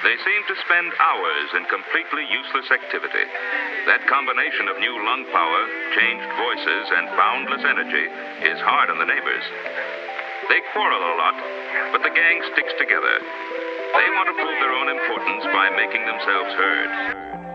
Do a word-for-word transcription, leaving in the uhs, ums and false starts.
They seem to spend hours in completely useless activity. That combination of new lung power, changed voices, and boundless energy is hard on the neighbors. They quarrel a lot, but the gang sticks together. They want to prove their own importance by making themselves heard.